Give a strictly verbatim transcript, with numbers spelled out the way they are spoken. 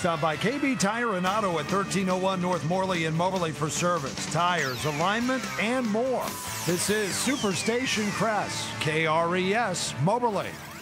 Stop by K B Tire and Auto at thirteen oh one North Morley in Moberly for service, tires, alignment, and more. This is Superstation K R E S, K R E S Moberly.